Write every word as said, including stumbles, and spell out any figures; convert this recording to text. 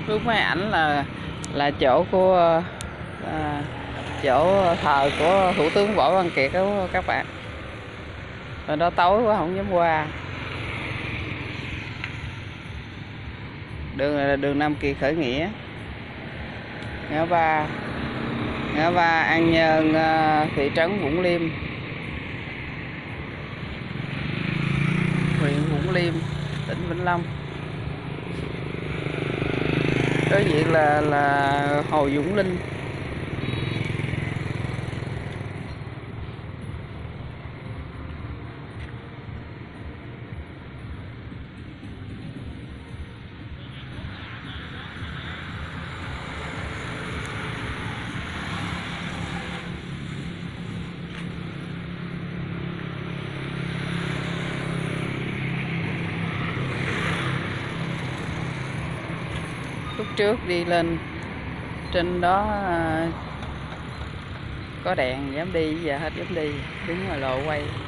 Lúc mấy ảnh là là chỗ của à, chỗ thờ của Thủ tướng Võ Văn Kiệt đó các bạn. Rồi đó tối quá không dám qua. Đường này là đường Nam Kỳ khởi nghĩa. Ngã ba ngã ba An Nhơn, thị trấn Vũng Liêm, huyện Vũng Liêm, tỉnh Vĩnh Long. Đối diện là là Hồ Dũng Linh. Lúc trước đi lên trên đó có đèn dám đi, giờ hết dám đi, đứng ngoài lộ quay.